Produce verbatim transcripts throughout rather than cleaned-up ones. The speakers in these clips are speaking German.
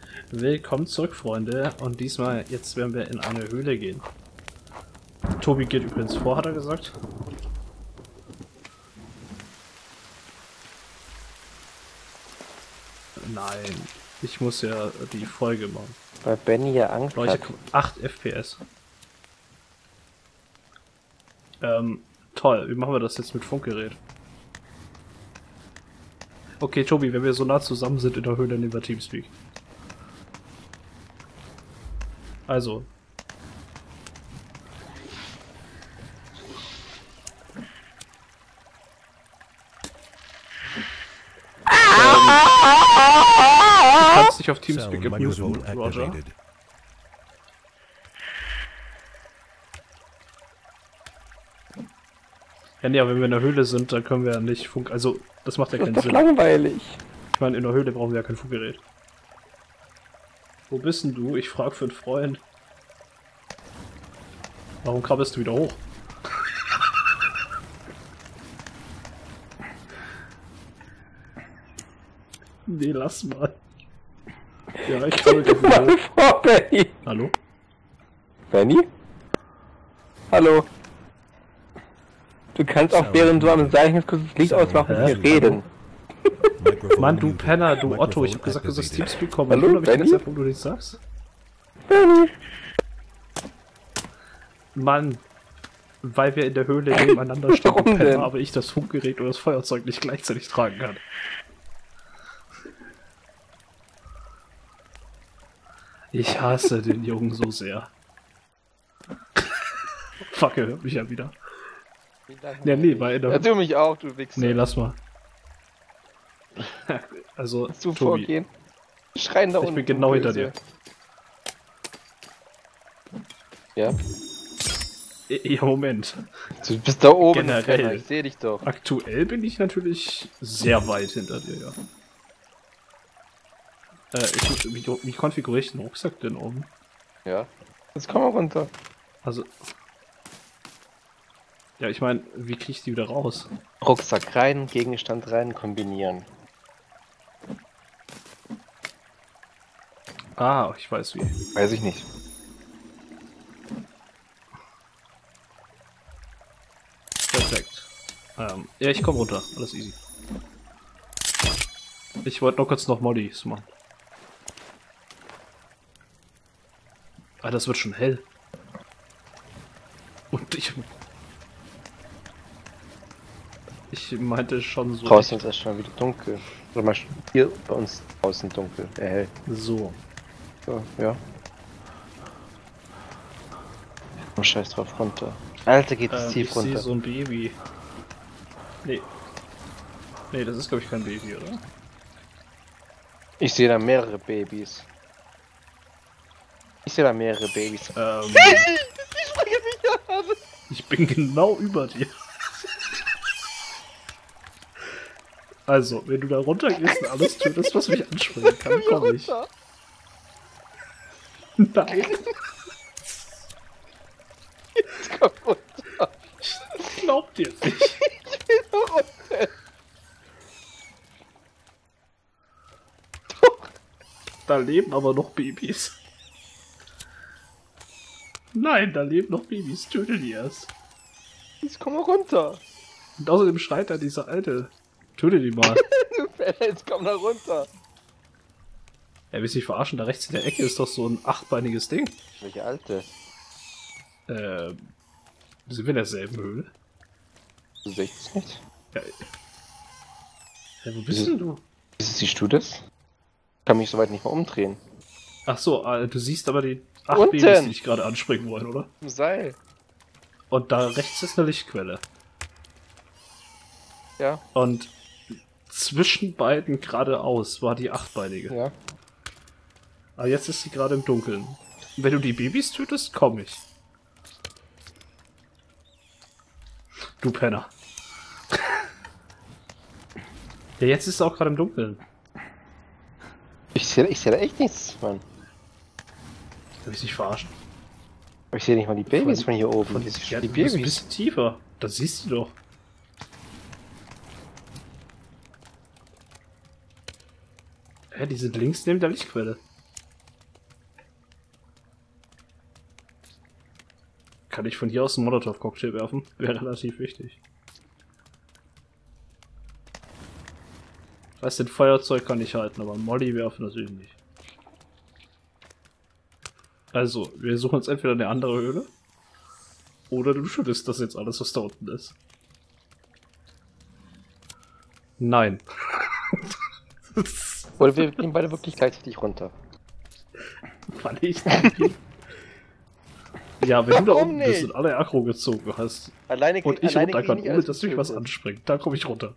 Willkommen zurück, Freunde. Und diesmal, jetzt werden wir in eine Höhle gehen. Tobi geht übrigens vor, hat er gesagt. Nein, ich muss ja die Folge machen. Weil Benny ja Angst Leute, hat. acht F P S. Ähm, toll. Wie machen wir das jetzt mit Funkgerät? Okay, Tobi, wenn wir so nah zusammen sind in der Höhle, nehmen wir Teamspeak. Also. ähm, du kannst dich auf Teamspeak muten, Roger. Ja, nee, aber wenn wir in der Höhle sind, dann können wir ja nicht Funk... Also, das macht ja keinen Das ist Sinn. doch langweilig. Ich meine, in der Höhle brauchen wir ja kein Funkgerät. Wo bist denn du? Ich frag für einen Freund. Warum krabbelst du wieder hoch? Nee, lass mal. Ja, ich krabbel gleich wieder hoch. Vor Benny. Hallo? Benny? Hallo? Du kannst auch während du am Zeichen kurz das Licht ausmachen und hier reden. Mann, du Penner, du Otto, ich hab gesagt, du sollst Teamspeak kommen. Hallo, Hallo, ich Benny? gesagt, wo du nichts sagst? Benny. Mann, weil wir in der Höhle nebeneinander stehen, Warum Penner, denn? aber ich das Funkgerät oder das Feuerzeug nicht gleichzeitig tragen kann. Ich hasse den Jungen so sehr. Fuck, er hört mich ja wieder. Ja, nee, weil in der... Ja, du mich auch, du Wichser. Nee, lass mal. Also, Willst du Tobi, vorgehen? Schreien da ich unten. bin genau hinter dir. Ja? Ja, Moment. Du bist da oben. Generell. Penner, ich seh dich doch. Aktuell bin ich natürlich sehr weit hinter dir, ja. Äh, ich, wie, wie konfiguriere ich den Rucksack denn oben? Ja. Jetzt komm mal runter. Also... Ja, ich meine, wie kriege ich die wieder raus? Rucksack rein, Gegenstand rein, kombinieren. Ah, ich weiß wie. Weiß ich nicht. Perfekt. Ähm, ja, ich komme runter. Alles easy. Ich wollte noch kurz noch Moddys machen. Ah, das wird schon hell. Und ich... Ich meinte schon so... Draußen ist es schon wieder dunkel. Oder mal hier bei uns draußen dunkel. Äh, hell. So. So, ja. Oh, scheiß drauf, runter. Alter, geht es Ähm, tief ich sehe runter. so ein Baby. Nee. Nee, das ist glaube ich kein Baby, oder? Ich sehe da mehrere Babys. Ich sehe da mehrere Babys. Ähm, Ich springe mich an! ich bin genau über dir. Also, wenn du da runtergehst und alles tötest, was mich anspringen kann, komm ich. Nein. Jetzt komm runter! Ich glaub dir nicht. Ich will noch runter! Da leben aber noch Babys. Nein, da leben noch Babys. Töte die erst. Jetzt komm mal runter! Und außerdem schreit da dieser Alte. Töte die mal. Du Penner, jetzt komm da runter! Ja, willst du dich verarschen? Da rechts in der Ecke ist doch so ein achtbeiniges Ding. Welche alte? Ähm, sind wir in derselben Höhle? Du siehst nicht? Ja. Ja, wo bist denn du? Siehst du das? Ich kann mich soweit nicht mehr umdrehen. Ach so, äh, du siehst aber die acht Unten. Babys, die dich gerade anspringen wollen, oder? Im Seil. Und da rechts ist eine Lichtquelle. Ja, Und zwischen beiden geradeaus war die achtbeinige. ja. Aber jetzt ist sie gerade im Dunkeln. Wenn du die Babys tötest, komm ich. Du Penner. Ja, jetzt ist sie auch gerade im Dunkeln. Ich sehe ich seh da echt nichts, Mann. Will ich dich verarschen? Aber ich sehe nicht mal die Babys Von- von hier oben. Von, Die, ja, die du bist ein Babys. bisschen tiefer. Da siehst du doch. Hä, die sind links neben der Lichtquelle. Kann ich von hier aus einen Molotov-Cocktail werfen? Wäre relativ wichtig. Ich weiß, den Feuerzeug kann ich halten, aber Molly werfen natürlich nicht. Also, wir suchen uns entweder eine andere Höhle. Oder du schüttest das jetzt alles, was da unten ist. Nein. Oder wir gehen beide wirklich gleichzeitig runter. Weil ich Ja, wenn du da Warum unten bist nicht? und alle Aggro gezogen hast Alleine, und ich alleine runter kann, krieg ich ohne alles dass mich was getötet. anspringt, da komme ich runter.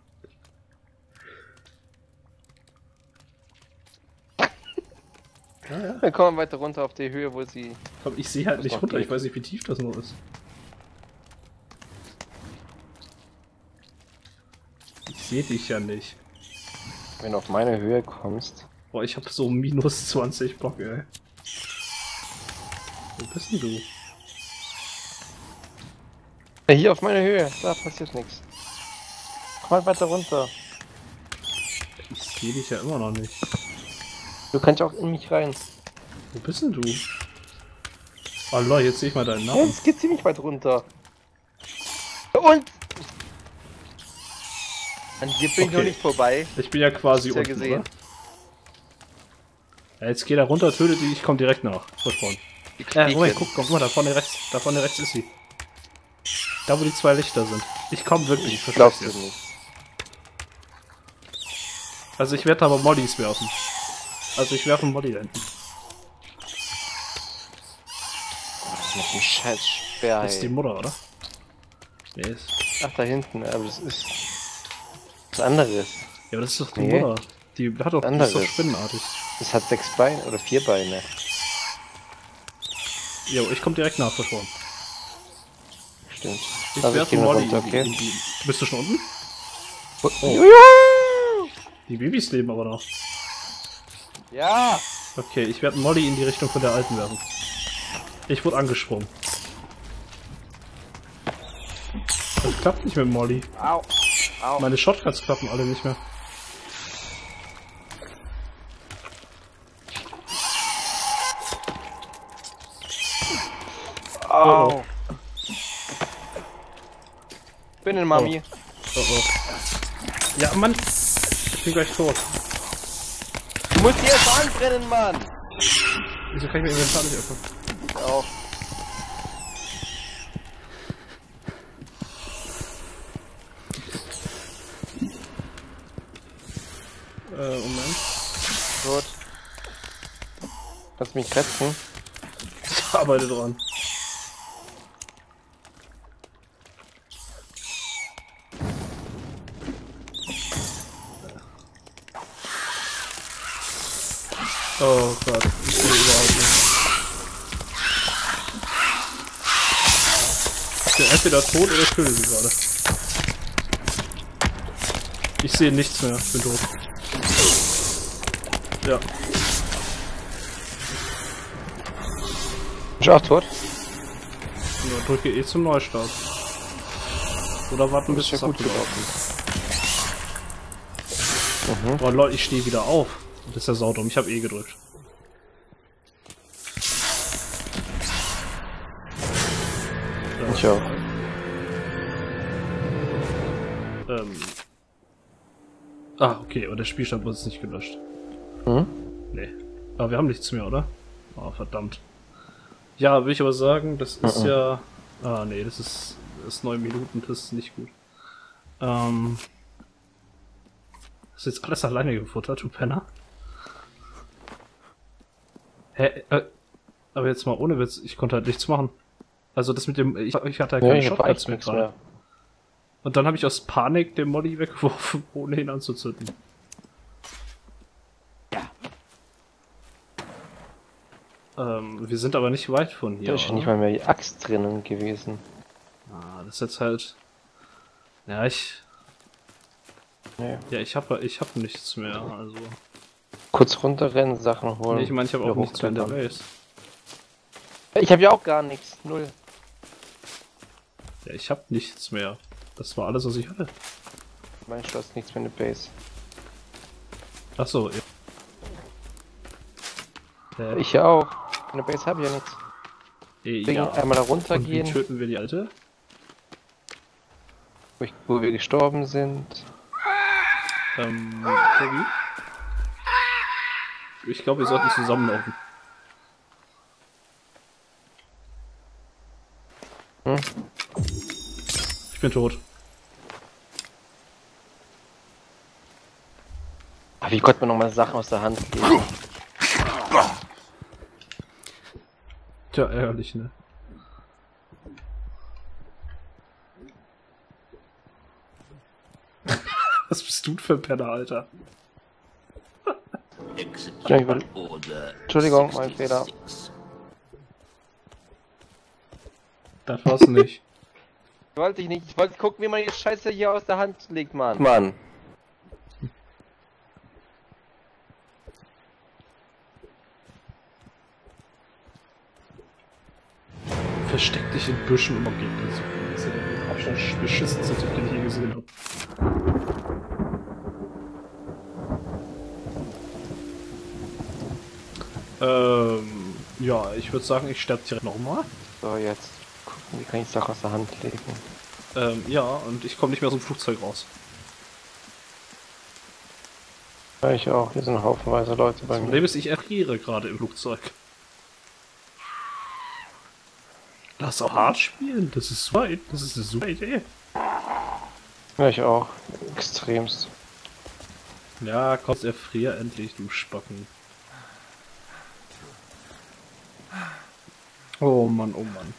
Ja, ja. Dann kommen wir weiter runter auf die Höhe, wo sie... Aber ich sehe halt Das nicht macht runter, ich nichts. weiß nicht, wie tief das noch ist. Ich sehe dich ja nicht. Wenn du auf meine Höhe kommst... Boah, ich habe so minus zwanzig Bock, ey. Wo bist denn du? Ja, hier auf meine Höhe, da passiert nichts. Komm halt weiter runter. Ich sehe dich ja immer noch nicht. Du kannst auch in mich rein. Wo bist denn du? Oh Leute, jetzt sehe ich mal deinen Ja, Namen. jetzt geht ziemlich weit runter. Und... An dir bin ich Okay. noch nicht vorbei. Ich bin ja quasi Hast du ja unten, gesehen. oder? Ja, jetzt geht er runter, tötet die, ich komme direkt nach. Versprochen. Ja, Moment, guck, guck mal, da vorne rechts, da vorne rechts ist sie. Da, wo die zwei Lichter sind. Ich komme wirklich, ich Glaubst verspreche du dir. nicht. Also ich werde aber Mollys werfen. Also ich werfe Molly da hinten. Mit dem scheiß Speer. Das ist die ey. Mutter, oder? Nee, ist... Ach, da hinten, aber das ist... Was anderes. Ja, aber das ist doch die Nee. Mutter. Die hat doch, die ist Anderes. doch spinnenartig. Das hat sechs Beine oder vier Beine. Jo, ich komme direkt nach, versprochen. Stimmt. Ich Also ich werfe geh mal Molly runter, in die, okay? in die... Bist du schon unten? Oh. Oh. Die Babys leben aber noch. Ja! Okay, ich werde Molly in die Richtung von der alten werfen. Ich wurde angesprungen. Das klappt nicht mit Molly. Au! Au! Meine Shotguns klappen alle nicht mehr. Au! Bin in Mami. Oh oh. Ja, Mann! Ich bin gleich tot. Du musst die erst anbrennen, Mann! Wieso kann ich mein Inventar nicht öffnen? Auch. Äh, Moment. Gut. Kannst du mich kratzen? Ich arbeite dran. Oh Gott, ich sehe überhaupt nicht. Ich bin entweder tot oder ich töte sie gerade. Ich sehe nichts mehr, ich bin tot. Ja, Bist du auch tot? nur drücke E zum Neustart. Oder warten bis Das ist es ja gut abgelaufen ist. Mhm. Oh Leute, ich stehe wieder auf. Das ist ja saudumm, ich habe E gedrückt. Ich auch. Ähm. Ah, okay, aber der Spielstand wurde jetzt nicht gelöscht. Mhm. Nee. Aber wir haben nichts mehr, oder? Oh, verdammt. Ja, will ich aber sagen, das ist Mhm. ja... Ah, nee, das ist... Das ist neun Minuten, das ist nicht gut. Ähm... Hast du jetzt alles alleine gefuttert, du Penner? Hä? Äh, aber jetzt mal ohne Witz, ich konnte halt nichts machen. Also das mit dem... Ich, ich hatte halt Ja, keine ich hab Shotguns echt mehr nichts gerade. mehr. Und dann habe ich aus Panik den Molly weggeworfen, ohne ihn anzuzünden. Ähm, wir sind aber nicht weit von hier. Da ist schon oder? nicht mal mehr die Axt drinnen gewesen. Ah, das ist jetzt halt... Ja, ich... Nee. Ja, ich habe ich hab nichts mehr, also... Kurz runterrennen, Sachen holen. Nee, ich meine, ich habe auch wieder nichts mehr in der hochklettern. Base. Ich habe ja auch gar nichts. Null. Ja, ich habe nichts mehr. Das war alles, was ich hatte. Ich meine, du hast nichts mehr in der Base. Ach so, ja. Äh, Ich ja auch. In der Base habe ich ja nichts. Ja. Einmal da runtergehen. Und wie töten wir die Alte? Wo, ich, wo wir gestorben sind. Ähm, Tobi? Ich glaube, wir sollten zusammenlaufen. Hm? Ich bin tot. Ach, wie konnte man nochmal Sachen aus der Hand legen? Tja, ärgerlich, ne? Was bist du für ein Penner, Alter? Entschuldigung, mein Fehler. Das war's nicht. Wollte ich nicht. Ich wollte gucken, wie man die Scheiße hier aus der Hand legt, Mann. Mann. Versteck dich in Büschen, um Gegner zu finden. Das ist ja der Abstand beschissenste Typ, den ich je gesehen habe. Ähm, ja, ich würde sagen, ich sterbe direkt nochmal. So, jetzt gucken, wie kann ich Sachen aus der Hand legen. Ähm, ja, und ich komme nicht mehr aus dem Flugzeug raus. Ja, ich auch. Hier sind haufenweise Leute bei Das mir. Problem ist, ich erfriere gerade im Flugzeug. Lass auch hart spielen, das ist super, das ist eine super Idee. Ja, ich auch. Extremst. Ja, komm, erfrier endlich, du Spacken. Oh Mann, oh Mann.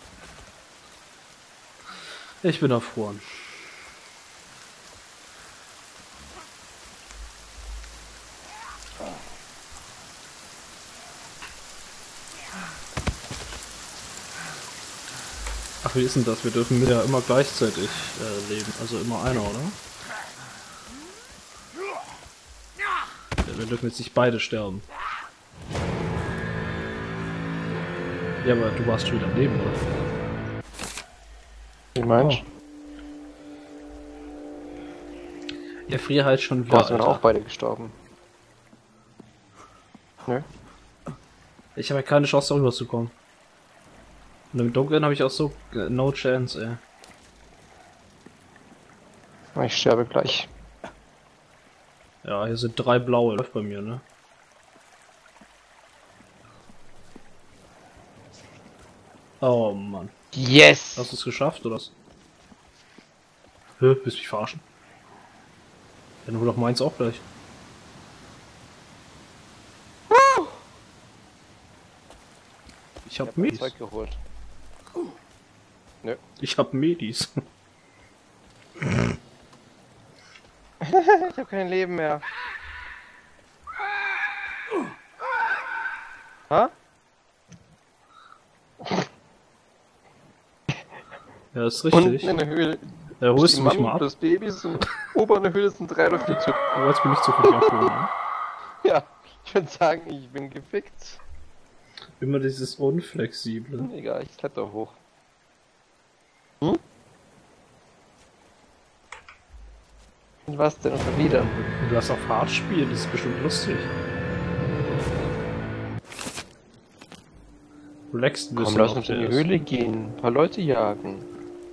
Ich bin erfroren. Ach, wie ist denn das? Wir dürfen ja immer gleichzeitig äh, leben. Also immer einer, oder? Ja, wir dürfen jetzt nicht beide sterben. Ja, aber du warst schon wieder am Leben, oder? Wie meinst du? Ja, frier halt schon wieder. Boah, sind auch beide gestorben. Nö. Ich habe ja keine Chance, darüber zu kommen. Und im Dunkeln habe ich auch so äh, no chance, ey. Ich sterbe gleich. Ja, hier sind drei blaue, läuft bei mir, ne? Oh Mann. Yes! Hast du es geschafft, oder was? Hä, willst du mich verarschen? Dann hol doch meins auch gleich. Ich hab, Ich hab Medis. Zeug geholt. Nö. Ich hab Medis. Ich hab kein Leben mehr. Ha? Ja, ist richtig. Unten in der Höhle. Ja, holst du mich Mami mal ab? plus Babys und oben in der Höhle sind drei oder vier Typen. Oh, jetzt bin ich zu viel abgeholt, ne? Ja, ich würde sagen, ich bin gefickt. Immer dieses Unflexible. Egal, ich kletter hoch. Hm? Und was denn schon wieder? Du lass auf hart spielen, das ist bestimmt lustig. Du leckst ein bisschen. Komm, lass auf uns in der die ersten. Höhle gehen, ein paar Leute jagen.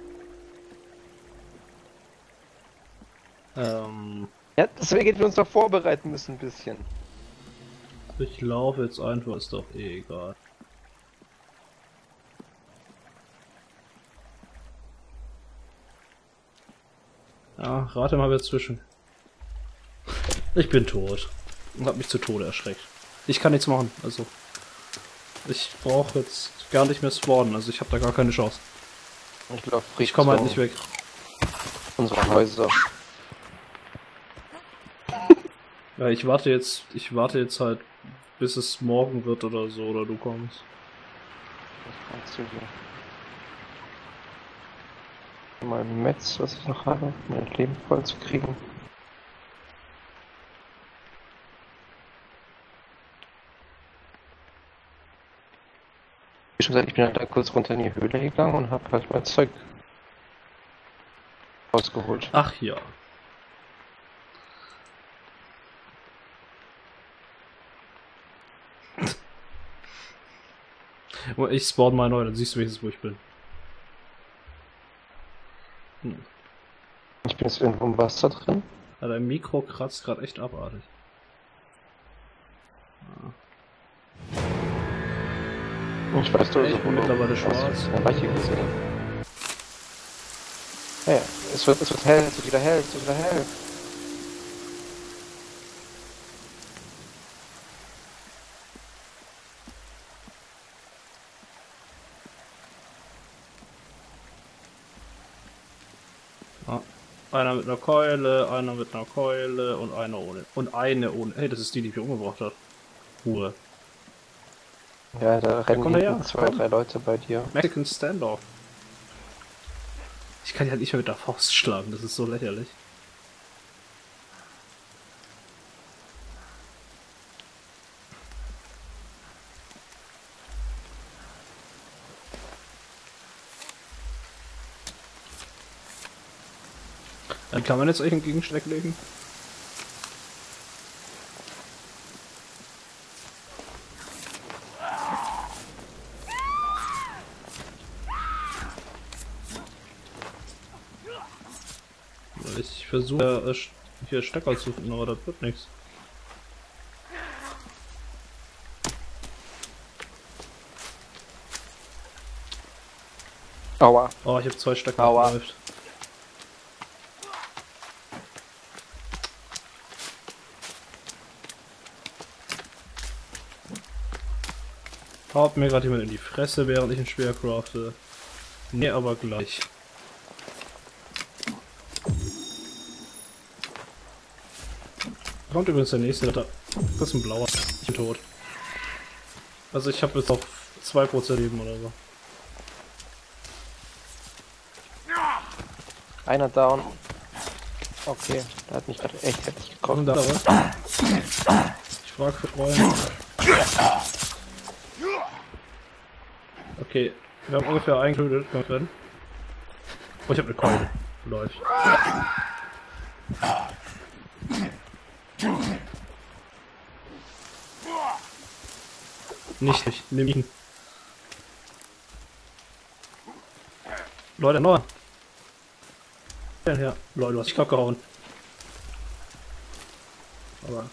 Ähm, Ja, deswegen hätten wir uns doch vorbereiten müssen ein bisschen. ich laufe jetzt einfach, ist doch eh egal. Ja, rate mal wer zwischen. Ich bin tot. Und hab mich zu Tode erschreckt. Ich kann nichts machen, also. Ich brauche jetzt gar nicht mehr spawnen, also ich habe da gar keine Chance. Ich glaube, Ich komme halt nicht weg. Unsere Häuser. Ja, ich warte jetzt, ich warte jetzt halt, bis es morgen wird oder so, oder du kommst. Was meinst du hier? Mal Metz, was ich noch habe, mein Leben voll zu kriegen. Wie schon gesagt, ich bin halt da kurz runter in die Höhle gegangen und habe halt mein Zeug rausgeholt. Ach ja. Ich spawn mal neu, dann siehst du wenigstens, wo ich bin. Hm. Ich bin jetzt irgendwo im Wasser drin. Ja, dein Mikro kratzt gerade echt abartig. Ah. Ich weiß du, Ich bin mittlerweile schwarz. Ja, Weiche gesehen. Hey, es wird, es wird hell, es wird wieder hell, es wird wieder hell. Ah. Einer mit einer Keule, einer mit einer Keule und einer ohne. Und eine ohne. Hey, das ist die, die mich umgebracht hat. Ruhe. Ja, da rennen kommt hinten her. zwei, Komm. drei Leute bei dir. Mexican Standoff. Ich kann ja nicht mehr mit der Faust schlagen, das ist so lächerlich. Dann kann man jetzt euch einen Gegensteck legen. Ich versuche äh, hier Stecker zu finden, aber das wird nichts. Aua. Oh, ich habe zwei Stecker Aua. verläuft. Haut mir gerade jemand in die Fresse, während ich ein Speer crafte. Nee, aber gleich. Kommt übrigens der nächste, das ist ein blauer. Ich bin tot. Also ich habe jetzt auf zwei Prozent Leben oder so. Einer down. Okay, der hat mich gerade echt heftig getroffen. Und da, aber? Ich frage für Freunde. Okay, wir haben ungefähr eingetötet. Oh, ich habe eine Keule. Läuft. Nicht, nicht, nimm ihn. Leute, noch. Ja, Leute, du hast dich kack gehauen. Aber.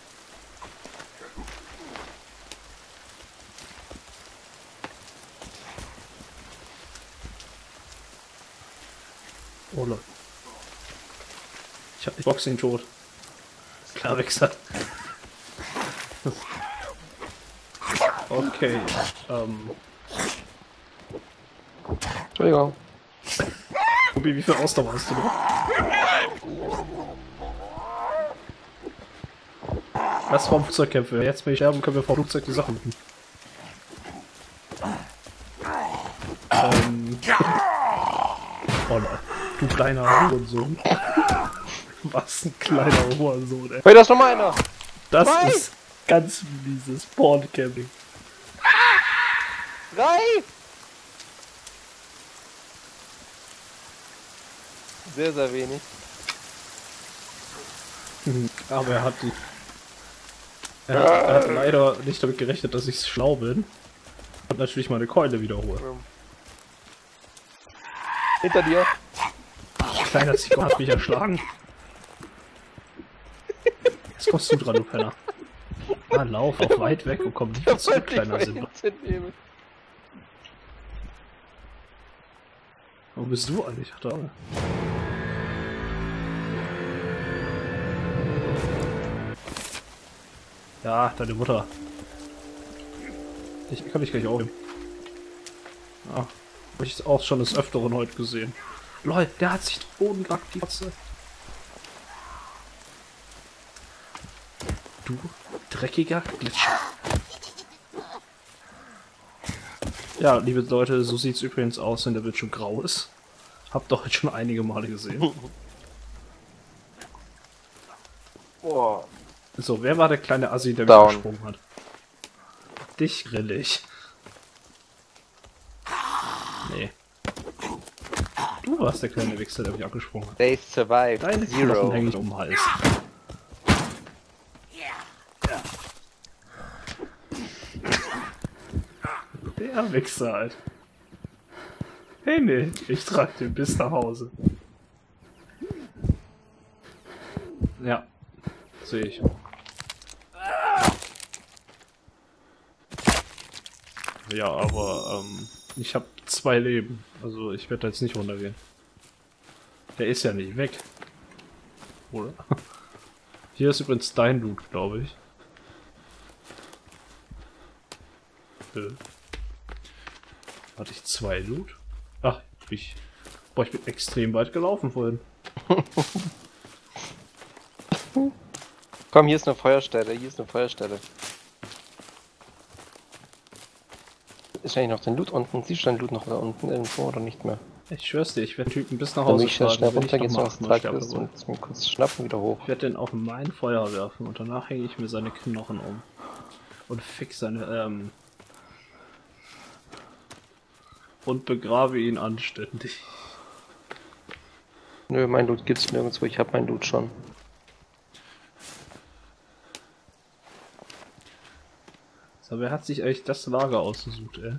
Oh Leute. Ich hab die Box ihn tot. Klar, Wichser. Okay, ähm. Entschuldigung. Tobi, wie viel Ausdauer hast du noch? Lass vom Flugzeug kämpfen. Jetzt, wenn ich sterben, können wir vom Flugzeug die Sachen machen. Ähm. Oh nein. Du kleiner Hurensohn. Was ein kleiner Hurensohn, ey. Hey, da ist noch mal einer! Das Nein! ist ganz mieses Porn-Camping. Drei! Sehr, sehr wenig. Aber er hat die. Er hat, er hat leider nicht damit gerechnet, dass ich schlau bin. Und natürlich meine Keule wiederhole. Hinter dir! Kleiner Zigon hat mich erschlagen. Jetzt kommst du dran, du Penner. Ah, lauf auch weit weg und komm nicht mehr zurück, kleiner Simba. Wo bist du eigentlich? Ach, da. Ja, deine Mutter. Ich kann dich gleich aufnehmen. Ja, hab ich auch schon des Öfteren heute gesehen. Lol, der hat sich den Boden gelackt, die Kotze. Du dreckiger Glitscher. Ja, liebe Leute, so sieht's übrigens aus, wenn der Bildschirm grau ist. Habt doch jetzt schon einige Male gesehen. Boah. So, wer war der kleine Assi, der Down. mich gesprungen hat? Dich grillig. Nee. Du warst der kleine Wichser, der mich abgesprungen hat. They survived. Deine Zero. Knochen hänge ich um den Hals. Der Wichser halt. Hey, nee, ich trag den bis nach Hause. Ja, sehe ich. Ja, aber ähm, ich habe zwei Leben, also ich werde jetzt nicht runtergehen. Der ist ja nicht weg. Oder? Hier ist übrigens dein Loot, glaube ich. Äh. Hatte ich zwei Loot? Ach, ich... Boah, ich bin extrem weit gelaufen vorhin. Komm, hier ist eine Feuerstelle, hier ist eine Feuerstelle. Ist eigentlich noch dein Loot unten? Siehst du dein Loot noch da unten irgendwo oder nicht mehr? Ich schwör's dir, ich werde Typen bis nach Dann Hause will ich schnell tragen, wenn runter, ich geht's nochmal aufs achtmal Tag sterbe ist wohl. und mir kurz schnappen wieder hoch. Ich werde den auf mein Feuer werfen und danach hänge ich mir seine Knochen um. Und fix seine, ähm... und begrabe ihn anständig. Nö, mein Loot gibt's nirgendwo, ich hab mein Loot schon. So, wer hat sich eigentlich das Lager ausgesucht, ey?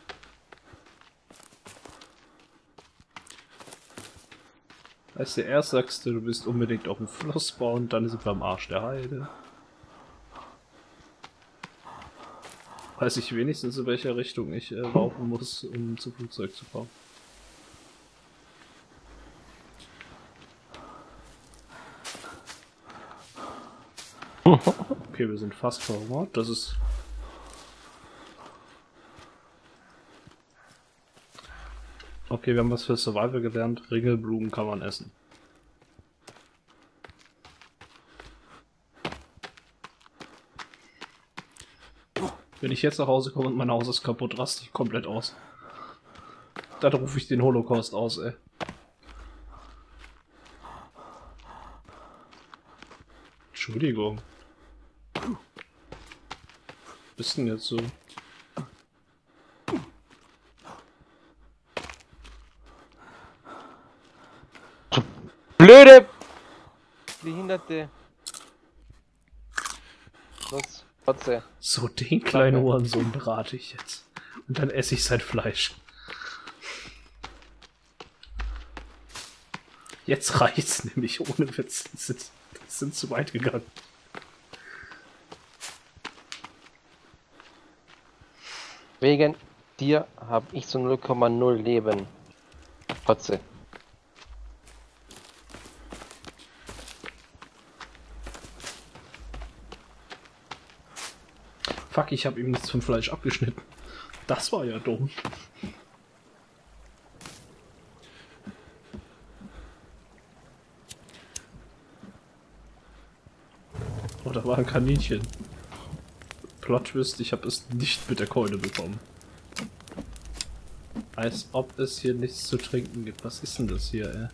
Weißt du, erst sagst du, du bist unbedingt auf dem Fluss bauen, dann sind wir am Arsch der Heide. Weiß ich wenigstens, in welcher Richtung ich äh, laufen muss, um zu Flugzeug zu kommen. Okay, wir sind fast verhungert. Das ist... Okay, wir haben was für Survival gelernt. Ringelblumen kann man essen. Wenn ich jetzt nach Hause komme und mein Haus ist kaputt, raste ich komplett aus. Dann rufe ich den Holocaust aus, ey. Entschuldigung. Was bist denn jetzt so? Blöde! Behinderte. Los, Fotze. So, den kleinen Hurensohn berate ich jetzt. Und dann esse ich sein Fleisch. Jetzt reicht's nämlich, ohne Witz. Das sind, das sind zu weit gegangen. Wegen dir habe ich so null Komma null Leben. Fotze. Fuck, ich habe ihm nichts vom Fleisch abgeschnitten. Das war ja dumm. Oh, da war ein Kaninchen. Plot Twist, ich habe es nicht mit der Keule bekommen. Als ob es hier nichts zu trinken gibt. Was ist denn das hier, ey?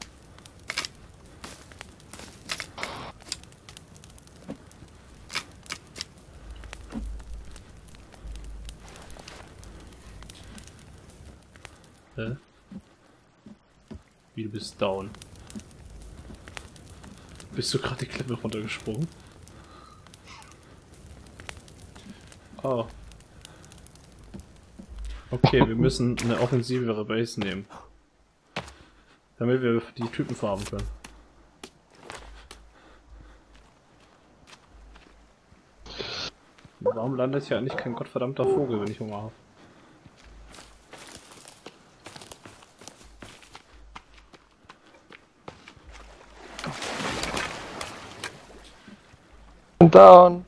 Hä? Wie, du bist down. Bist du gerade die Klippe runtergesprungen? Oh. Okay, wir müssen eine offensivere Base nehmen. Damit wir die Typen farben können. Warum landet hier eigentlich kein gottverdammter Vogel, wenn ich Hunger habe? Down.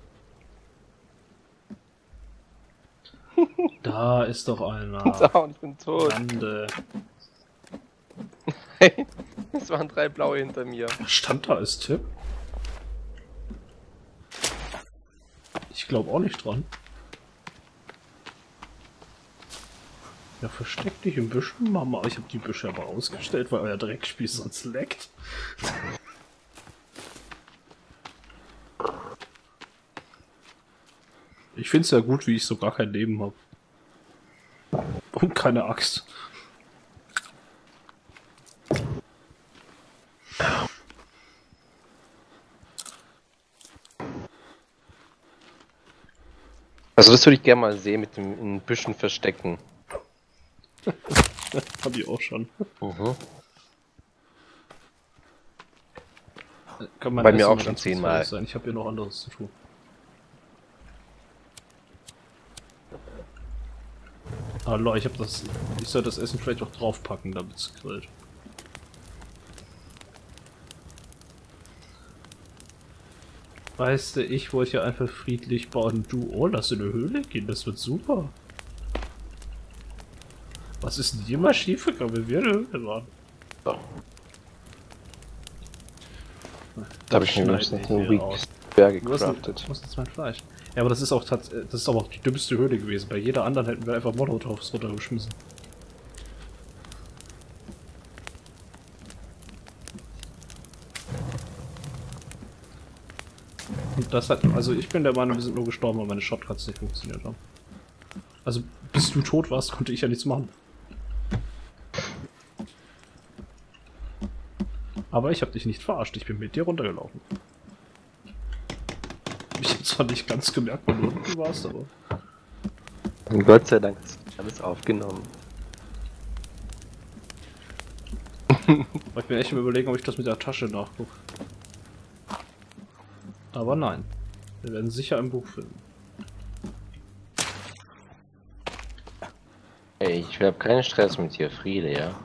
Da ist doch einer. Down, ich bin tot. Lande. Hey, es waren drei blaue hinter mir. Was stand da als Tipp? Ich glaube auch nicht dran. Ja, versteck dich im Büschen, Mama. Ich habe die Büsche aber ausgestellt, weil euer Dreckspieß sonst leckt. Ich find's ja gut, wie ich so gar kein Leben habe. Und keine Axt. Also das würde ich gerne mal sehen mit dem in Büschen verstecken. Hab ich auch schon. Mhm. Kann man Bei mir Essen auch mal schon ganz kurz zehnmal. fertig sein. Ich habe hier noch anderes zu tun. Hallo, ich habe das. Ich soll das Essen vielleicht auch draufpacken, damit es grillt. Weißt du, ich wollte ja einfach friedlich bauen. Du, oh, lass in eine Höhle gehen, das wird super. Was ist denn hier mal schiefgegangen, wenn wir in der Höhle waren? So. Da habe ich mir schneiden wenigstens wir einen hier Weak raus. Spear Wo ist denn- gecraftet. wo ist jetzt mein Fleisch? Ja, aber das ist auch tats- das ist aber auch die dümmste Höhle gewesen. Bei jeder anderen hätten wir einfach Molotovs runtergeschmissen. Und das hat, also ich bin der Meinung, wir sind nur gestorben, weil meine Shotguns nicht funktioniert haben. Also bis du tot warst, konnte ich ja nichts machen. Aber ich habe dich nicht verarscht, ich bin mit dir runtergelaufen. Ich habe zwar nicht ganz gemerkt, wo du unten warst, aber... Und Gott sei Dank ist alles aufgenommen. Ich bin echt im Überlegen, ob ich das mit der Tasche nachgucke. Aber nein. Wir werden sicher ein Buch finden. Ey, ich habe keinen Stress mit dir, Friede, ja?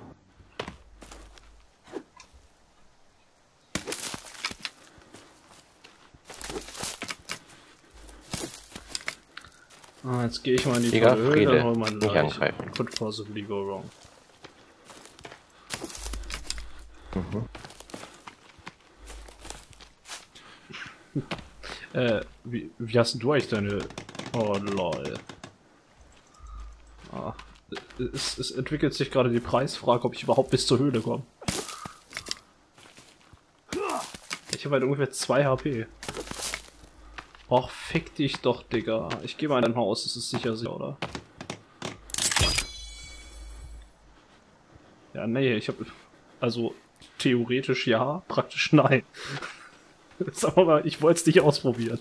Ah, jetzt gehe ich mal in die Digga, tolle Höhle, Friede, dann hol meine nicht Leiche. angreifen. Could possibly go wrong. Mhm. Äh, wie, wie hast du eigentlich deine... Oh, lol. Ah, es, es entwickelt sich gerade die Preisfrage, ob ich überhaupt bis zur Höhle komme. Ich habe halt ungefähr zwei H P. Och, fick dich doch, Digga. Ich gehe mal in dein Haus, das ist sicher sicher, oder? Ja, nee, ich habe... Also, theoretisch ja, praktisch nein. Sag mal, ich wollte es nicht ausprobieren.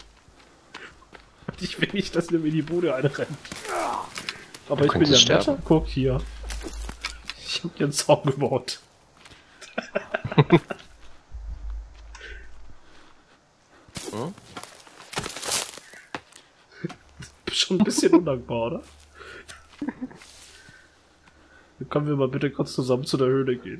Ich will nicht, dass mir in die Bude einrennt. Aber Du ich bin ja könntest netter. sterben. Guck hier. Ich hab dir einen Zaun gebaut. Hm? Bist schon ein bisschen undankbar, oder? Dann können wir mal bitte kurz zusammen zu der Höhle gehen.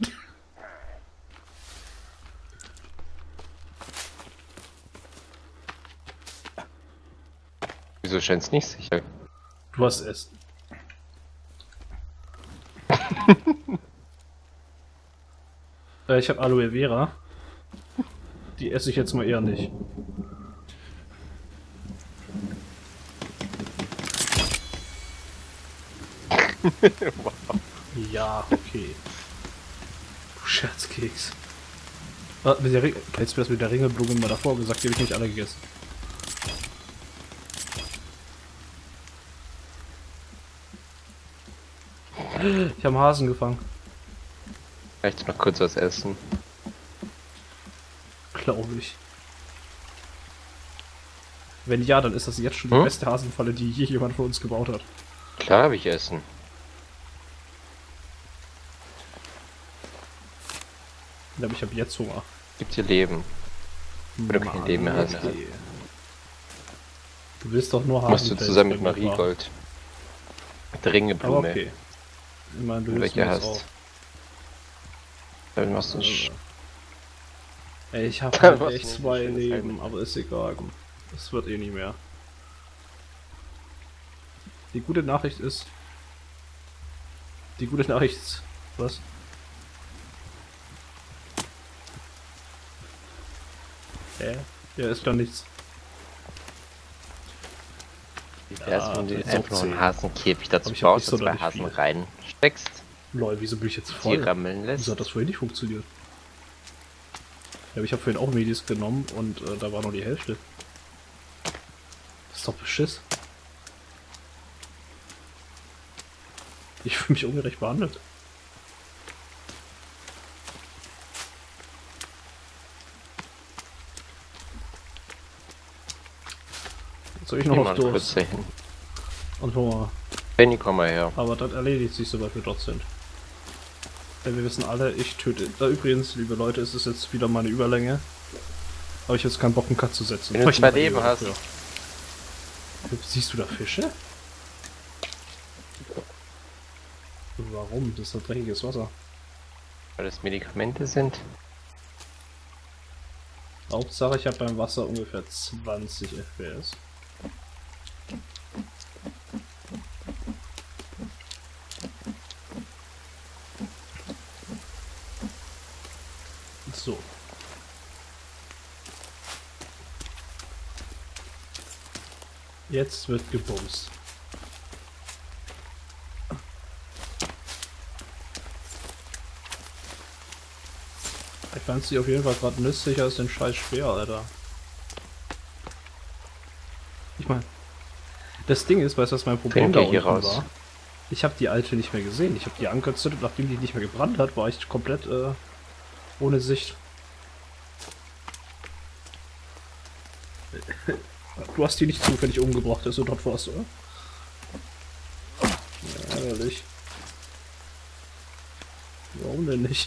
Wieso scheint's nicht sicher? Du hast Essen. äh, ich habe Aloe Vera. Die esse ich jetzt mal eher nicht. Wow. Ja, okay. Du Scherzkeks. Ah, mit der Ring Hättest du das mit der Ringelblume mal davor gesagt, die habe ich nicht alle gegessen. Ich habe einen Hasen gefangen. Vielleicht noch kurz was essen. Glaube ich. Wenn ja, dann ist das jetzt schon die Hm? beste Hasenfalle, die je jemand von uns gebaut hat. Klar habe ich Essen. Ja, aber ich habe jetzt Hunger. Gibt dir Leben. Wenn du kein Leben mehr hast. okay. Du willst doch nur Machst du Hasenpelz zusammen mit bei mir Mariegold. Aber Dringeblume. okay. Ich meine, du Welche willst mir das hast? auch. Dann machst du Also. Sch- Ey, ich habe Was halt für echt ein zwei schönes Leben, Heim. aber ist egal. Es wird eh nicht mehr. Die gute Nachricht ist... Die gute Nachricht ist... Was? Hä? Ja, ist doch nichts. Erst wenn du das ist einfach auch nur einen zehn. Hasenkäfig dazu Aber ich hab baust, nicht und zwei sonderlich Hasen viel. reinsteckst, Lol, wieso bin ich jetzt die voll? rammeln lässt. Wieso hat das vorhin nicht funktioniert? Ja, aber ich habe vorhin auch Medis genommen und äh, da war noch die Hälfte. Das ist doch Beschiss. Ich fühle mich ungerecht behandelt. Soll ich noch auf Durst? Kurz dahin. Und Hunger. Benny, komm mal her. Aber das erledigt sich, sobald wir dort sind. Denn wir wissen alle, ich töte... Da übrigens, liebe Leute, ist es jetzt wieder meine Überlänge. Aber ich habe jetzt keinen Bock, einen Cut zu setzen. Wenn du zwei Leben hast. Dafür. Siehst du da Fische? Warum? Das ist doch dreckiges Wasser. Weil das Medikamente sind. Hauptsache, ich habe beim Wasser ungefähr zwanzig F P S. So. Jetzt wird gebumst. Ich fand sie auf jeden Fall gerade nützlicher als den scheiß Speer, Alter. Ich meine, das Ding ist, weißt du, was mein Problem da unten war? Ich habe die alte nicht mehr gesehen. Ich habe die angezündet, nachdem die nicht mehr gebrannt hat, war ich komplett äh, ohne Sicht. Du hast die nicht zufällig umgebracht, dass du dort warst, oder? Ja, ehrlich. Warum denn nicht?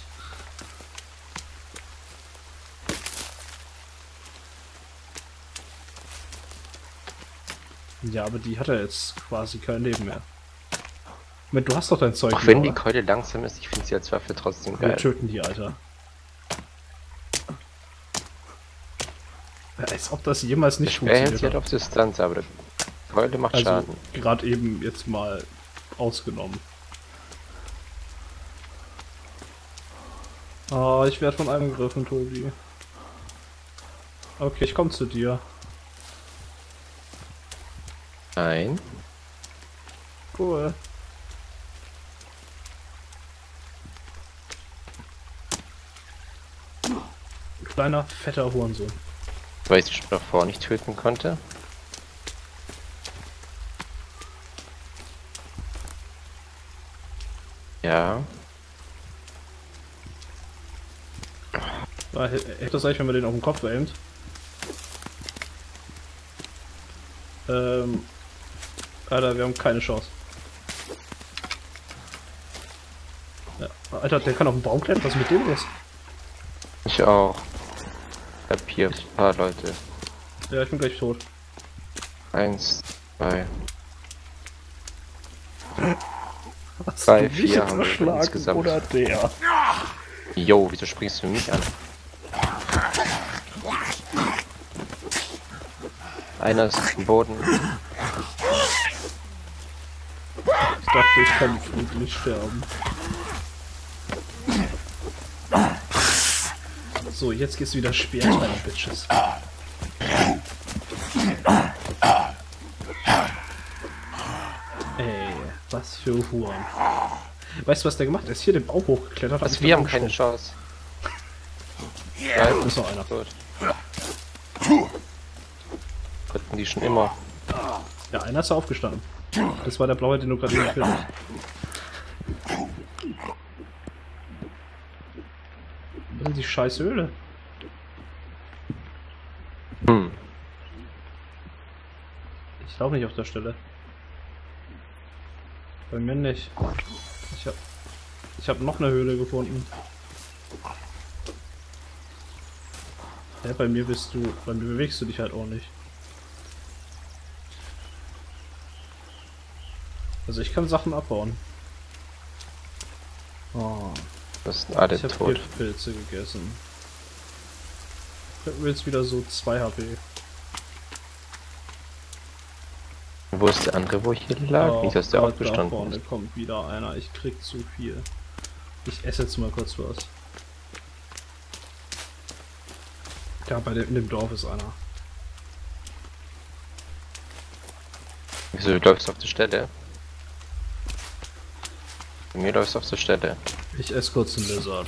Ja, aber die hat ja jetzt quasi kein Leben mehr. Moment, du hast doch dein Zeug. Auch wenn die Keule langsam ist, ich finde sie als Waffe trotzdem geil. Wir töten die, Alter. Ja, als ob das jemals nicht funktioniert. Er hält halt auf Distanz, aber die Keule macht also, Schaden. Gerade eben jetzt mal ausgenommen. Ah, oh, ich werde von einem angegriffen, Tobi. Okay, ich komme zu dir. Nein. Cool. Kleiner, fetter Hurensohn. Weil ich schon davor nicht töten konnte. Ja. Hätte das eigentlich, wenn man den auf den Kopf aimt? Ähm. Alter, wir haben keine Chance. Ja, Alter, der kann auf den Baum klettern. Was ist mit dem los? Ich auch. Ich hab hier ein paar Leute. Ja, ich bin gleich tot. Eins, zwei. Was drei, vier haben wir insgesamt. Oder der? Jo, wieso springst du mich an? Einer ist auf dem Boden. Ich dachte, ich kann friedlich sterben. So, jetzt geht's wieder schwer, meine Bitches. Ey, was für Huren. Weißt du, was der gemacht hat? Er ist hier den Baum hochgeklettert. Also wir haben keine Chance. Ja, da ist noch einer. Gut. Hatten die schon immer. Ja, einer ist aufgestanden. Das war der blaue, den du gerade eben gefilmt hast. Was ist die scheiß Höhle? Hm. Ich laufe nicht auf der Stelle. Bei mir nicht. Ich hab, ich hab noch eine Höhle gefunden. Ja, bei mir bist du, bei mir bewegst du dich halt auch nicht. Also ich kann Sachen abbauen. Oh. Das sind alle ich hab tot. Giftpilze gegessen. Ich hab jetzt wieder so zwei H P. Wo ist der andere, wo ich hier lag? Oh, nicht, dass der Gott, aufgestanden da vorne ist. Kommt wieder einer. Ich krieg zu viel. Ich esse jetzt mal kurz was. Ja, bei dem, in dem Dorf ist einer. Wieso, du läufst auf der Stelle? Bei mir läufst du auf der Stelle. Ich esse kurz einen Lizard.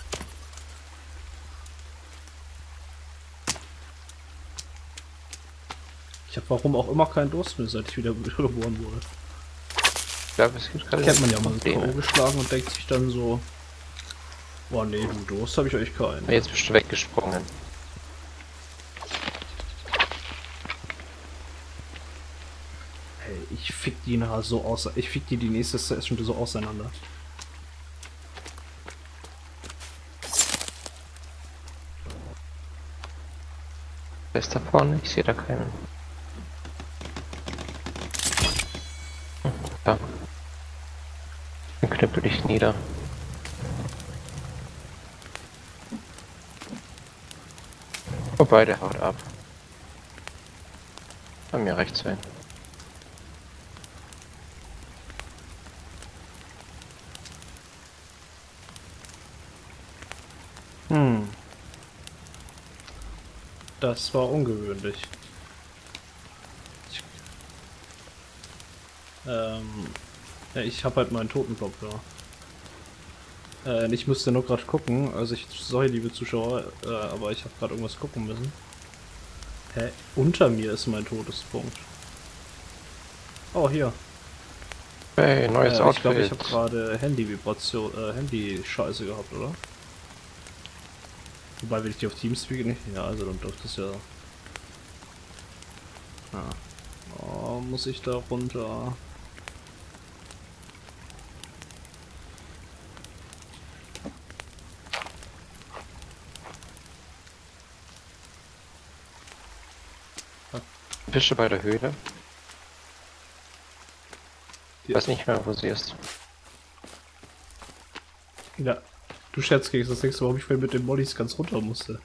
Ich habe warum auch immer keinen Durst mehr, seit ich wieder geboren wurde. Ich glaube, es gibt gerade. Kennt man ja mal K O geschlagen und denkt sich dann so: Boah, nee, du Durst habe ich euch keinen. Jetzt bist du weggesprungen. die nachher so aus. Ich fick die die nächste Session so auseinander. Wer ist da vorne? Ich sehe da keinen. Hm, da. Dann knüppel ich nieder. Wobei, der haut ab. Kann mir recht sein. Hm. Das war ungewöhnlich. Ich, ähm, ja, ich habe halt meinen Totenblock da. Äh, ich musste nur gerade gucken, also ich, sorry liebe Zuschauer, äh, aber ich habe gerade irgendwas gucken müssen. Hä? Unter mir ist mein Todespunkt. Oh, hier. Hey, neues äh, Outfit. Ich glaube, ich habe gerade Handy-Vibration, äh, Handy-Scheiße gehabt, oder? Wobei, will ich die auf Teamspeak nicht? Ja, also dann dürfte es ja... Ah. Oh, muss ich da runter? Fische bei der Höhle. Ich Ja. weiß nicht mehr, wo sie ist. Ja. Du Scherzkeks, das nächste Mal, warum ich vorhin mit den Mollys ganz runter musste.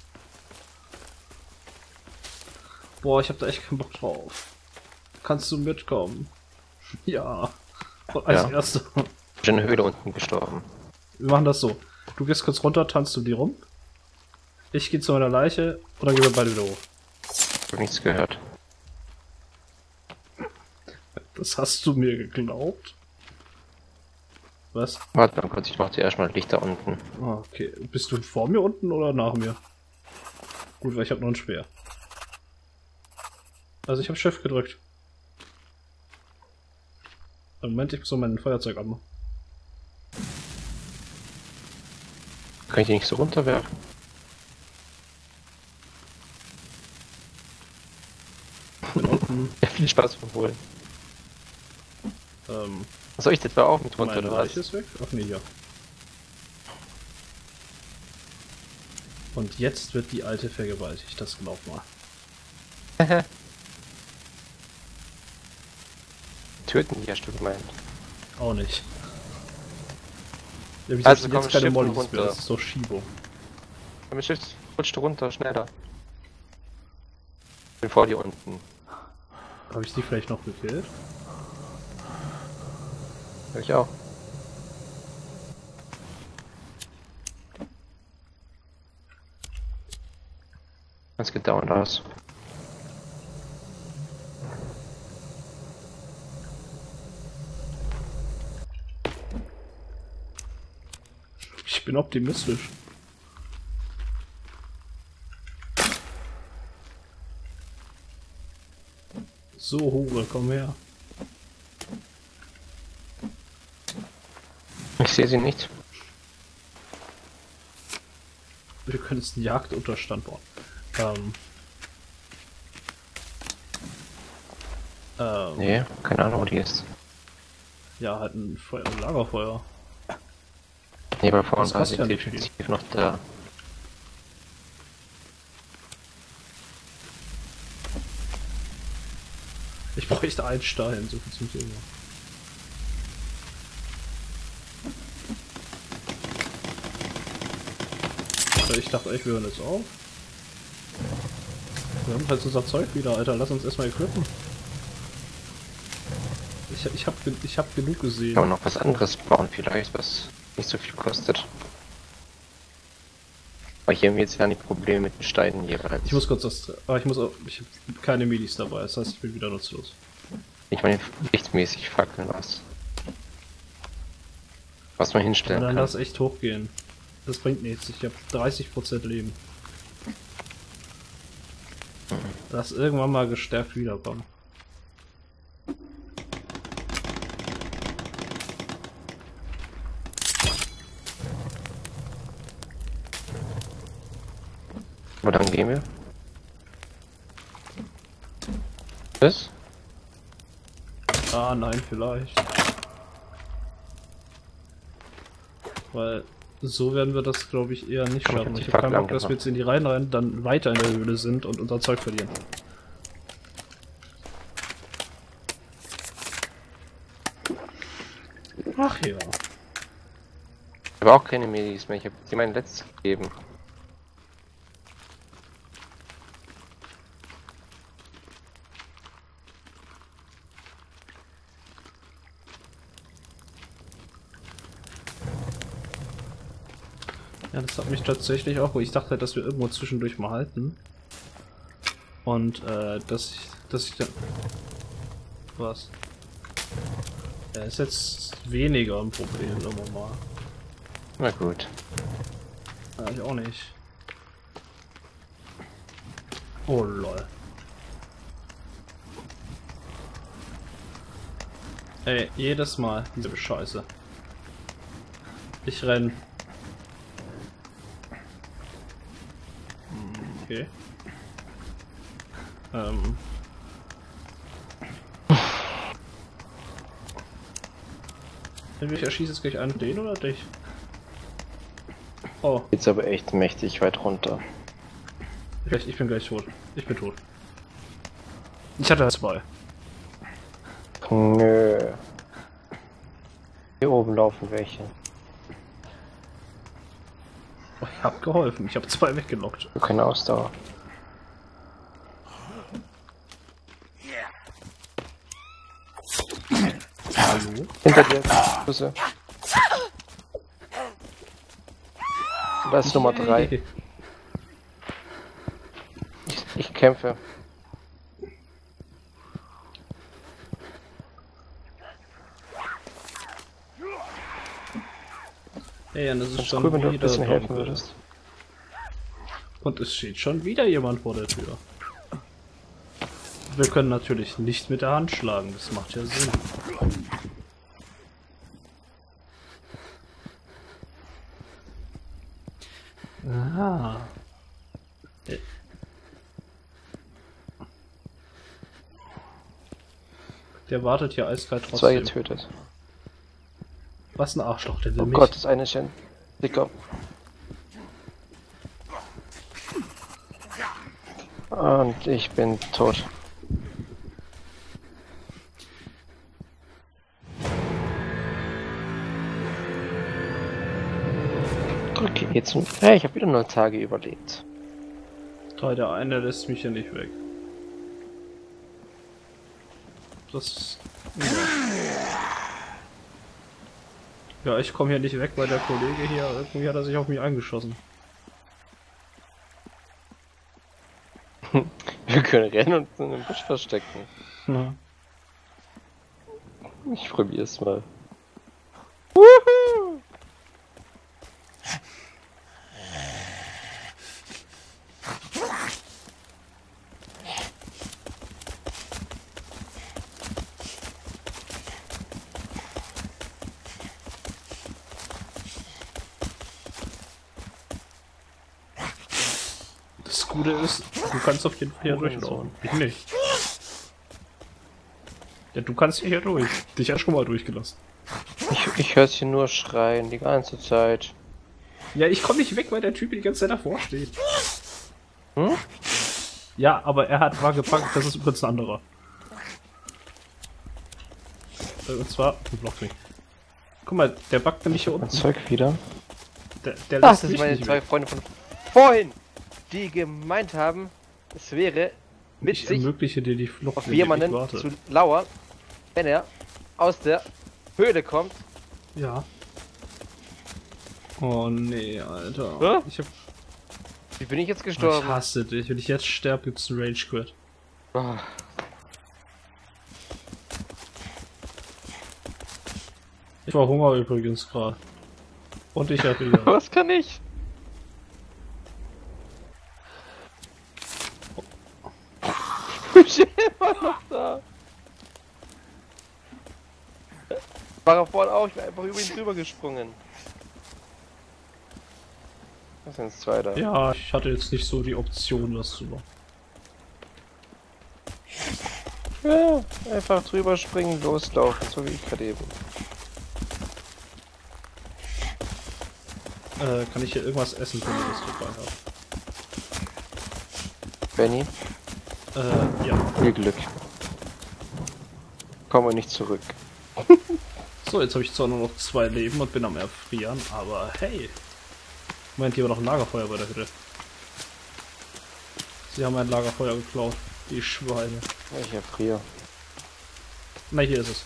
Boah, ich hab da echt keinen Bock drauf. Kannst du mitkommen? Ja. Und als Ja. Erster. Ich bin in der Höhle unten gestorben. Wir machen das so. Du gehst kurz runter, tanzt du die rum. Ich gehe zu meiner Leiche und dann gehen wir beide wieder hoch. Ich habe nichts gehört. Das hast du mir geglaubt? Was? Warte mal kurz, ich mach dir erstmal Licht da unten. Ah, okay. Bist du vor mir unten oder nach mir? Gut, weil ich habe noch ein Speer. Also ich habe Shift gedrückt. Moment, ich muss noch mein Feuerzeug anmachen. Kann ich die nicht so runterwerfen? Bin unten. Ja, viel Spaß beim Holen. Ähm, Soll ich das da auch mit runter mein oder Reich was? ist weg? Ach nee, ja. Und jetzt wird die alte vergewaltigt, das glaub mal. Töten die, hast du gemeint. Auch nicht. Ja, wieso Also sind komm, jetzt keine Schiff Mollys runter. mehr? Das ist doch Shibo. Komm, mit Schiff rutscht runter, schneller. Ich bin vor dir unten. Habe ich die vielleicht noch gekillt? Hör ich auch. Das geht dauernd aus. Ich bin optimistisch. So, Hure, komm her. Ich sehe sie nicht. Wir können jetzt einen Jagdunterstand bauen. Ähm. Ähm. Nee, keine Ahnung, wo die ist. Ja, halt ein, Feuer, ein Lagerfeuer. Nee, bei vorne Das war passt sie ja nicht definitiv noch da. Ich bräuchte einen Stein, so viel zum Thema. Ich dachte echt, wir hören jetzt auf. Wir haben halt unser Zeug wieder, Alter. Lass uns erstmal equippen. Ich, ich hab, ich hab genug gesehen. Kann man noch was anderes bauen vielleicht, was nicht so viel kostet. Aber hier haben wir jetzt ja nicht Probleme mit den Steinen jeweils. Ich muss kurz das... Aber ich muss auch... Ich habe keine Minis dabei, das heißt, ich bin wieder nutzlos. Ich meine, lichtmäßig fackeln was. Was man hinstellen Aber dann kann. lass echt hochgehen. Das bringt nichts, ich habe dreißig Prozent Leben. Lass irgendwann mal gestärkt wiederkommen. Wo dann gehen wir? Was? Ah, Ja, nein, vielleicht. Weil so werden wir das, glaube ich, eher nicht Komm, schaffen. ich Ich hab habe die keinen Bock, Fackel dass wir jetzt in die Reihen rein, dann weiter in der Höhle sind und unser Zeug verlieren. Ach ja. Ich habe auch keine Medis mehr, ich habe dir mein letztes gegeben. Ja, das hat mich tatsächlich auch, wo ich dachte, dass wir irgendwo zwischendurch mal halten. Und, äh, dass ich, dass ich dann... Was? Ja, ist jetzt weniger ein Problem, immer mal. Na gut. Ja, ich auch nicht. Oh, lol. Ey, jedes Mal diese Scheiße. Ich renn. Okay. Ähm. Ich erschieße jetzt gleich einen den oder dich? Oh. Jetzt aber echt mächtig weit runter. Vielleicht, ich bin gleich tot. Ich bin tot. Ich hatte zwei. Nö. Hier oben laufen welche. Oh, ich hab geholfen. Ich habe zwei weggelockt. Keine Ausdauer. Hallo? Hinter dir. Grüße. Das ist Nummer drei. Yay. Ich, ich kämpfe. Ey, und es ist Das ist schon cool, wenn du ein wieder bisschen helfen dunkel. würdest. Und es steht schon wieder jemand vor der Tür. Wir können natürlich nicht mit der Hand schlagen, das macht ja Sinn. Aha. Der wartet hier eiskalt trotzdem. Zwei getötet. Was ein Arschloch, der will Oh mich. Gott, das eine ist ein dicker. Und ich bin tot. Drücke jetzt. Hey, ich habe wieder neun Tage überlebt. Toll, der eine lässt mich ja nicht weg. Das. Ja, ja ich komme hier nicht weg, weil der Kollege hier irgendwie hat er sich auf mich eingeschossen. Wir können rennen und in einem Busch verstecken. Ja. Ich probiere es mal. Woohoo! Das Gute ist, du kannst auf jeden Fall hier durchlaufen. Ich nicht. Ja, du kannst hier durch. Dich ja schon mal durchgelassen. Ich, ich höre hier nur schreien die ganze Zeit. Ja, ich komme nicht weg, weil der Typ die ganze Zeit davor steht. Hm? Ja, aber er hat war gepackt, das ist übrigens ein anderer. Äh, Und zwar, du blockst mich. Guck mal, der backt nämlich hier Mein unten. Zeug wieder. Der, der Das lässt sind mich meine nicht zwei weg. Freunde von vorhin, die gemeint haben, es wäre Ich witzig, ermögliche dir die Flucht, auf wenn ich jemanden warte. zu lauern, wenn er aus der Höhle kommt. Ja. Oh nee, Alter. Hä? Ich, hab, Wie bin ich jetzt ich gestorben? hasse dich. Wenn ich jetzt sterbe, gibt's einen Rage Quit. Oh. Ich war Hunger übrigens gerade. Und ich hatte wieder. Was kann ich? Ich bin immer noch da. War er vorhin auch, ich bin einfach über ihn drüber gesprungen. Was sind jetzt zwei da? Ja, ich hatte jetzt nicht so die Option, das zu machen. Ja, einfach drüber springen, loslaufen, so wie ich gerade eben. Äh, kann ich hier irgendwas essen, wenn ich das dabei habe? Benny, Äh, ja. viel Glück. Komme nicht zurück. So, jetzt habe ich zwar nur noch zwei Leben und bin am Erfrieren, aber hey. Moment, hier war noch ein Lagerfeuer bei der Hütte. Sie haben ein Lagerfeuer geklaut, die Schweine. Ich erfriere. Na, hier ist es.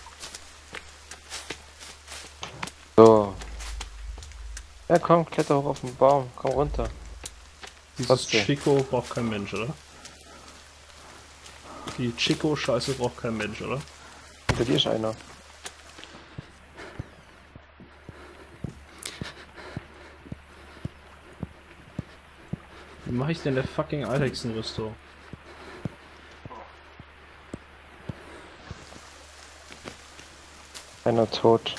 So. Ja komm, kletter hoch auf den Baum, komm runter. Dieses Trotzdem. Chico braucht kein Mensch, oder? Die Chico-Scheiße braucht kein Mensch, oder? Hinter dir ist einer. Wie mache ich denn der fucking Eidechsenrüstung? Einer tot.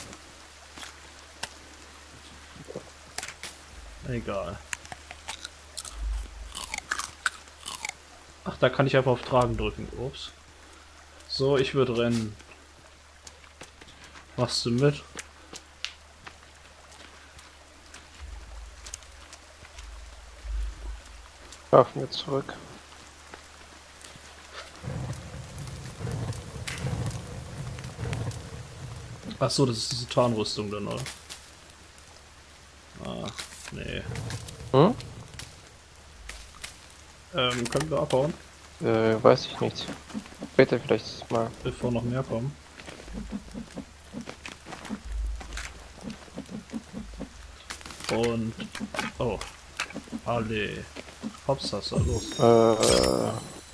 Egal. Ach, da kann ich einfach auf Tragen drücken. Ups. So, ich würde rennen. Machst du mit? Laufen wir zurück. Ach so, das ist diese Tarnrüstung dann, oder? Ah, nee. Hm? Ähm, können wir abhauen, Äh, weiß ich nicht. Später vielleicht mal. bevor noch mehr kommen? Und... Oh. Alle. Hops, hast du los. Äh,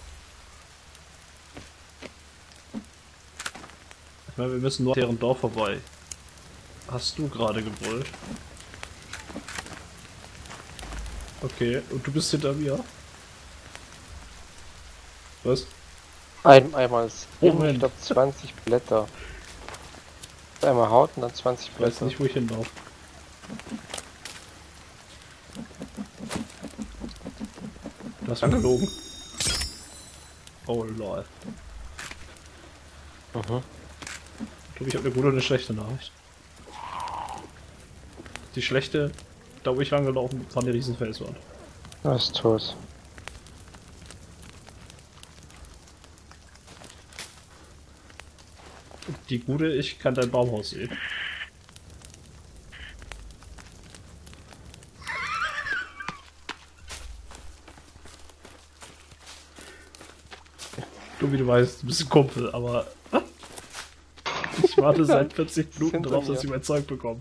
Ich meine, wir müssen nur deren Dorf vorbei. Hast du gerade gebrüllt? Okay, und du bist hinter mir? Was? ein, einmal sieben, Moment. ich glaube zwanzig Blätter. Einmal Haut und dann zwanzig Ich weiß Blätter. nicht, wo ich hinlaufe. Du hast angelogen. Oh lol. Mhm. Ich glaube, ich habe eine gute und eine schlechte Nachricht. Die schlechte, da wo ich rangelaufen war, eine riesen Felswand. Er ist tot. Die gute, ich kann dein Baumhaus sehen. Du, wie du weißt, du bist ein Kumpel, aber ich warte seit vierzig Minuten Hinter drauf, mir. dass ich mein Zeug bekomme.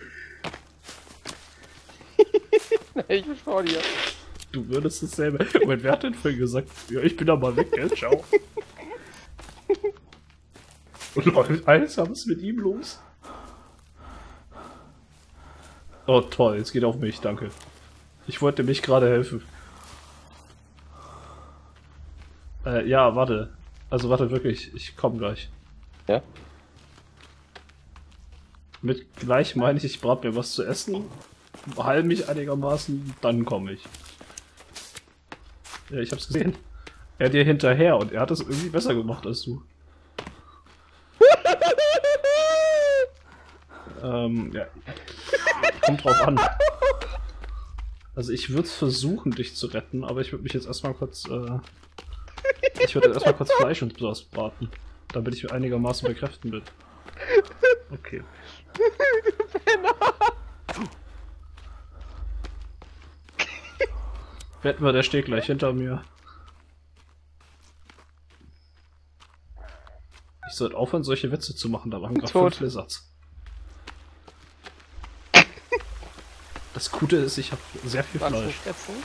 Ich bin vor dir. Du würdest dasselbe. Mein wer hat denn vorhin gesagt, ja, ich bin da mal weg, gell? Ciao. Und Leute, alles haben es mit ihm los. Oh toll, jetzt geht auf mich, danke. Ich wollte mich gerade helfen. Äh, ja, warte. Also warte wirklich, ich komme gleich. Ja? Mit gleich meine ich, ich brate mir was zu essen, heil mich einigermaßen, dann komme ich. Ja, ich hab's gesehen. Er dir hinterher und er hat es irgendwie besser gemacht als du. ähm, ja. Kommt drauf an. Also ich würde versuchen, dich zu retten, aber ich würde mich jetzt erstmal kurz, äh, ich würde erstmal kurz Fleisch und sowas braten, damit ich einigermaßen bei Kräften bin. Okay. Wetten wir, der steht gleich hinter mir. Ich sollte aufhören, solche Witze zu machen, da waren gerade fünf Lizards. Das Gute ist, ich habe sehr viel Magst du Fleisch. mich essen?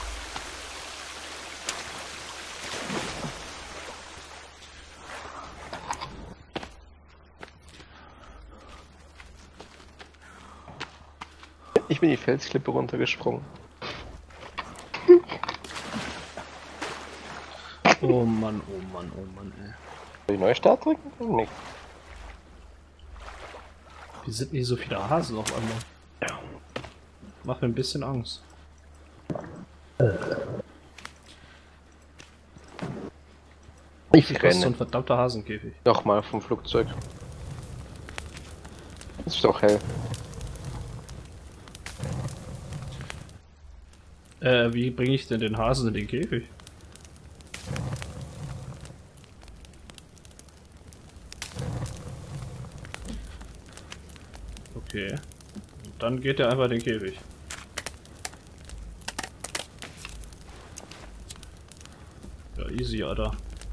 Ich bin die Felsklippe runtergesprungen. Oh Mann, oh Mann, oh Mann, ey. Soll ich Neustart drücken oder nicht? Wie sind hier so viele Hasen auf einmal? Ja. Macht mir ein bisschen Angst. Ich Das ist renne. so ein verdammter Hasenkäfig. Nochmal vom Flugzeug. Ist doch hell. Äh, wie bringe ich denn den Hasen in den Käfig? Okay. Und dann geht er einfach in den Käfig. Ja, easy, Alter.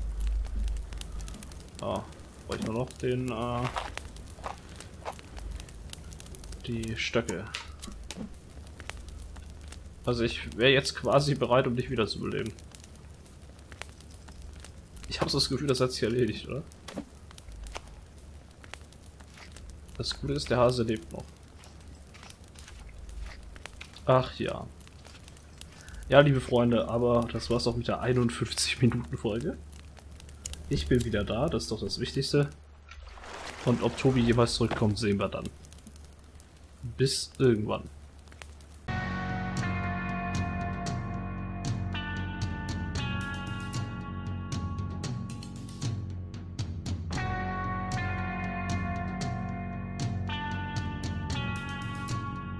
Ah, brauche ich nur noch den, äh, die Stöcke. Also ich wäre jetzt quasi bereit, um dich wiederzubeleben. Ich habe so das Gefühl, das hat sich erledigt, oder? Das Gute ist, der Hase lebt noch. Ach ja. Ja, liebe Freunde, aber das war's auch mit der einundfünfzig Minuten Folge. Ich bin wieder da, das ist doch das Wichtigste. Und ob Tobi jemals zurückkommt, sehen wir dann. Bis irgendwann.